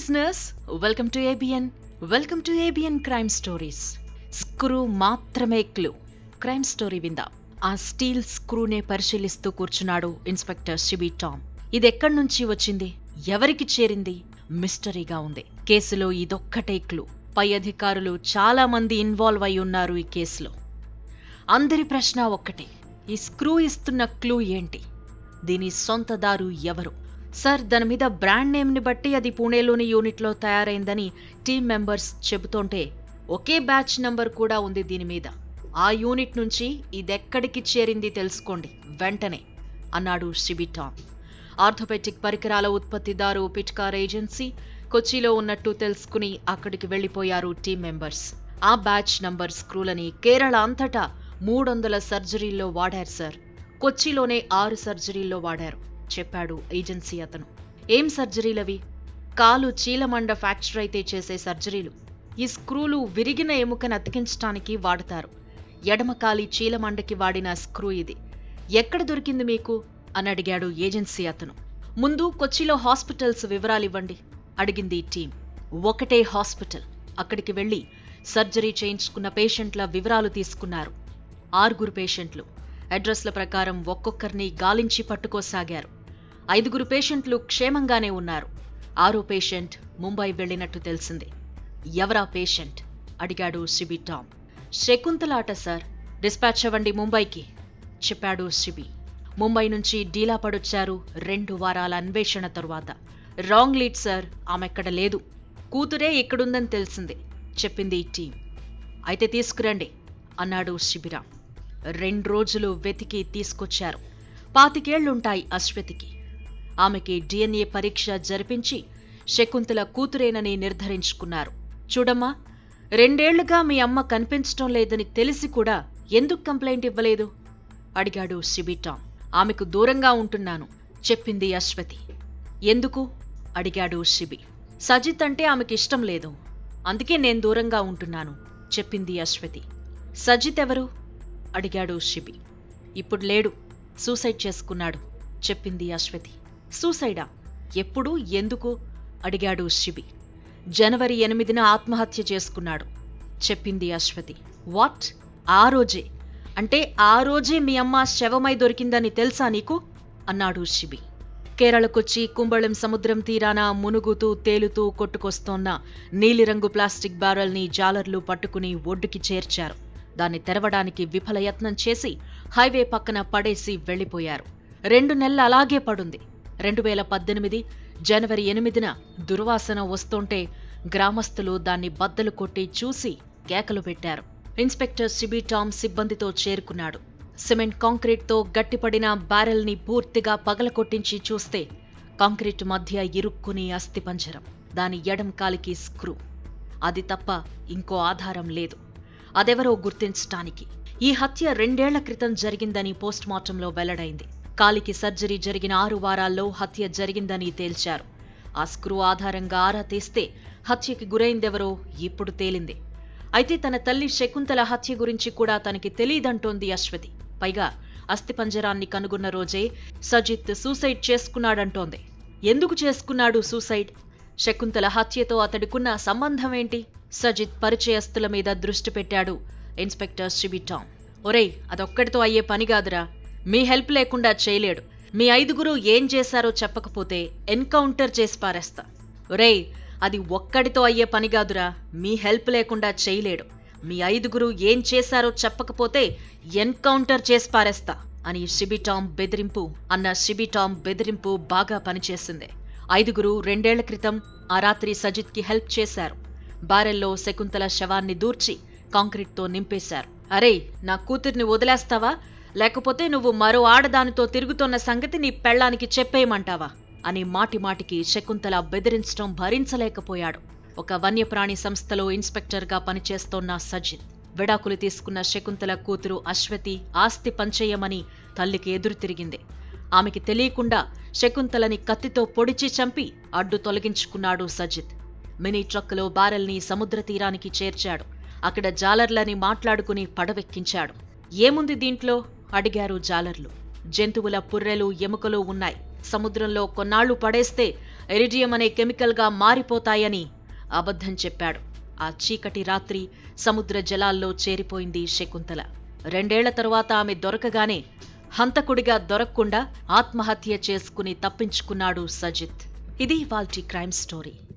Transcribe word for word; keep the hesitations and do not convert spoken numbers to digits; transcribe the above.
listeners, welcome to A B N. Welcome to A B N Crime Stories. Screw మాత్రమే clue. Crime story విందా. ఆ steel స్క్రూనే పరిశీలిస్తూ కూర్చున్నాడు inspector షిబీ Tom. ఇదెక్కడి నుంచి వచ్చింది, ఎవరికి చేరింది, మిస్టరీగా ఉంది. కేసులో ఇదొక్కటే క్లూ. పై అధికారులు చాలా మంది ఇన్వాల్వ్ అయి ఉన్నారు ఈ కేసులో. అందరి ప్రశ్న ఒక్కటే, ఈ స్క్రూ ఇస్తున్న క్లూ ఏంటి, దీని సొంతదారు ఎవరు? సార్, దాని మీద బ్రాండ్ నేమ్ని బట్టి అది పూణేలోని యూనిట్లో తయారైందని టీమ్ మెంబర్స్ చెబుతుంటే ఒకే బ్యాచ్ నంబర్ కూడా ఉంది దీని మీద. ఆ యూనిట్ నుంచి ఇదెక్కడికి చేరింది తెలుసుకోండి వెంటనే అన్నాడు షిబీ టామ్. ఆర్థోపెటిక్ పరికరాల ఉత్పత్తిదారు పిట్కార్ ఏజెన్సీ కొచ్చిలో ఉన్నట్టు తెలుసుకుని అక్కడికి వెళ్లిపోయారు టీమ్ మెంబర్స్. ఆ బ్యాచ్ నంబర్ స్క్రూలని కేరళ అంతటా మూడొందల సర్జరీల్లో వాడారు సార్. కొచ్చిలోనే ఆరు సర్జరీల్లో వాడారు చెప్పాడు ఏజెన్సీ అతను. ఏం సర్జరీలవి? కాలు చీలమండ ఫ్రాక్చర్ అయితే చేసే సర్జరీలు. ఈ స్క్రూలు విరిగిన ఎముకను అతికించడానికి వాడతారు. ఎడమకాలి చీలమండకి వాడిన స్క్రూ ఇది. ఎక్కడ దొరికింది మీకు అని అడిగాడు ఏజెన్సీ అతను. ముందు కొచ్చిలో హాస్పిటల్స్ వివరాలివ్వండి అడిగింది టీం. ఒకటే హాస్పిటల్. అక్కడికి వెళ్లి సర్జరీ చేయించుకున్న పేషెంట్ల వివరాలు తీసుకున్నారు. ఆరుగురు పేషెంట్లు. అడ్రస్ల ప్రకారం ఒక్కొక్కరిని గాలించి పట్టుకోసాగారు. ఐదుగురు పేషెంట్లు క్షేమంగానే ఉన్నారు. ఆరో పేషెంట్ ముంబై వెళ్లినట్టు తెలిసింది. ఎవరా పేషెంట్ అడిగాడు షిబీ టామ్. శకుంతలాట సార్, డిస్పాచ్ అవ్వండి ముంబైకి చెప్పాడు షిబీ. ముంబై నుంచి డీలా పడొచ్చారు రెండు వారాల అన్వేషణ తరువాత. రాంగ్ లీడ్ సార్, ఆమెక్కడ లేదు, కూతురే ఇక్కడుందని తెలిసింది చెప్పింది టీం. అయితే తీసుకురండి అన్నాడు శిబిరాం. రెండు రోజులు వెతికి తీసుకొచ్చారు. పాతికేళ్లుంటాయి అశ్వతికి. ఆమెకి డిఎన్ఏ పరీక్ష జరిపించి శకుంతల కూతురేనని నిర్ధారించుకున్నారు. చూడమ్మా, రెండేళ్లుగా మీ అమ్మ కనిపించటం లేదని తెలిసి కూడా ఎందుకు కంప్లైంట్ ఇవ్వలేదు అడిగాడు షిబీ టామ్. ఆమెకు దూరంగా ఉంటున్నాను చెప్పింది అశ్వతి. ఎందుకు అడిగాడు షిబీ. సజిత్ అంటే ఆమెకి ఇష్టం లేదు, అందుకే నేను దూరంగా ఉంటున్నాను చెప్పింది అశ్వతి. సజిత్ ఎవరు అడిగాడు షిబీ. ఇప్పుడు లేడు, సూసైడ్ చేసుకున్నాడు చెప్పింది అశ్వతి. సూసైడా? ఎప్పుడు, ఎందుకు అడిగాడు షిబీ. జనవరి ఎనిమిదిన ఆత్మహత్య చేసుకున్నాడు చెప్పింది అశ్వతి. వాట్? ఆ రోజే? అంటే ఆ రోజే మీ అమ్మ శవమై దొరికిందని తెలుసా నీకు అన్నాడు షిబీ. కేరళకొచ్చి కుంబళం సముద్రం తీరాన మునుగుతూ తేలుతూ కొట్టుకొస్తోన్న నీలిరంగు ప్లాస్టిక్ బ్యారెల్ని జాలర్లు పట్టుకుని ఒడ్డుకి చేర్చారు. దాన్ని తెరవడానికి విఫల యత్నం చేసి హైవే పక్కన పడేసి వెళ్లిపోయారు. రెండు నెలలు అలాగే పడుంది. రెండు వేల పద్దెనిమిది జనవరి ఎనిమిదిన దుర్వాసన వస్తుంటే గ్రామస్తులు దాన్ని బద్దలు కొట్టి చూసి కేకలు పెట్టారు. ఇన్స్పెక్టర్ షిబీ టామ్ సిబ్బందితో చేరుకున్నాడు. సిమెంట్ కాంక్రీట్తో గట్టిపడిన బ్యారెల్ని పూర్తిగా పగలకొట్టించి చూస్తే కాంక్రీట్ మధ్య ఇరుక్కుని అస్థిపంజరం. దాని ఎడం కాలికి స్క్రూ. అది తప్ప ఇంకో ఆధారం లేదు అదెవరో గుర్తించటానికి. ఈ హత్య రెండేళ్ల క్రితం జరిగిందని పోస్ట్మార్టంలో వెల్లడైంది. కాలికి సర్జరీ జరిగిన ఆరు వారాల్లో హత్య జరిగిందని తేల్చారు. ఆ స్క్రూ ఆధారంగా ఆరా తీస్తే హత్యకి గురైందెవరో ఇప్పుడు తేలింది. అయితే తన తల్లి శకుంతల హత్య గురించి కూడా తనకి తెలీదంటోంది అశ్వతి. పైగా అస్థిపంజరాన్ని కనుగొన్న రోజే సజిత్ సూసైడ్ చేసుకున్నాడంటోంది. ఎందుకు చేసుకున్నాడు సూసైడ్? శకుంతల హత్యతో అతడికున్న సంబంధమేంటి? సజిత్ పరిచయస్తుల మీద దృష్టి పెట్టాడు ఇన్స్పెక్టర్ షిబీ టామ్. ఒరేయ్, అదొక్కడితో అయ్యే పని కాదురా, మీ హెల్ప్ లేకుండా చేయలేడు. మీ ఐదుగురు ఏం చేశారో చెప్పకపోతే ఎన్కౌంటర్ చేసి పారేస్తా. ఒరేయ్, అది ఒక్కడితో అయ్యే పని కాదురా, మీ హెల్ప్ లేకుండా చేయలేడు. మీ ఐదుగురు ఏం చేశారో చెప్పకపోతే ఎన్కౌంటర్ చేసి పారేస్తా అని షిబీ టామ్ బెదిరింపు అన్న షిబీ టామ్ బెదిరింపు బాగా పనిచేసింది. ఐదుగురు రెండేళ్ల క్రితం ఆ రాత్రి సజిత్కి హెల్ప్ చేశారు. బారెల్లో శకుంతల శవాన్ని దూర్చి కాంక్రీట్తో నింపేశారు. అరే, నా కూతుర్ని వదిలేస్తావా, లేకపోతే నువ్వు మరో ఆడదానితో తిరుగుతున్న సంగతి నీ పెళ్లానికి చెప్పేయమంటావా అని మాటిమాటికి శకుంతల బెదిరించడం భరించలేకపోయాడు. ఒక వన్యప్రాణి సంస్థలో ఇన్స్పెక్టర్గా పనిచేస్తోన్న సజిత్ విడాకులు తీసుకున్న శకుంతల కూతురు అశ్వతి ఆస్తి పంచేయమని తల్లికి ఎదురు తిరిగింది. ఆమెకి తెలియకుండా శకుంతలని కత్తితో పొడిచి చంపి అడ్డు తొలగించుకున్నాడు సజిత్. మినీ ట్రక్కులో బారెల్ని సముద్ర తీరానికి చేర్చాడు. అక్కడ జాలర్లని మాట్లాడుకుని పడవెక్కించాడు. ఏముంది దీంట్లో అడిగారు జాలర్లు. జంతువుల పుర్రెలు ఎముకలు ఉన్నాయి. సముద్రంలో కొన్నాళ్లు పడేస్తే ఇరిడియం అనే కెమికల్గా మారిపోతాయని అబద్ధం చెప్పాడు. ఆ చీకటి రాత్రి సముద్ర జలాల్లో చేరిపోయింది శకుంతల. రెండేళ్ల తరువాత ఆమె దొరకగానే హంతకుడిగా దొరక్కుండా ఆత్మహత్య చేసుకుని తప్పించుకున్నాడు సజిత్. ఇది ఇవాల్టి క్రైమ్ స్టోరీ.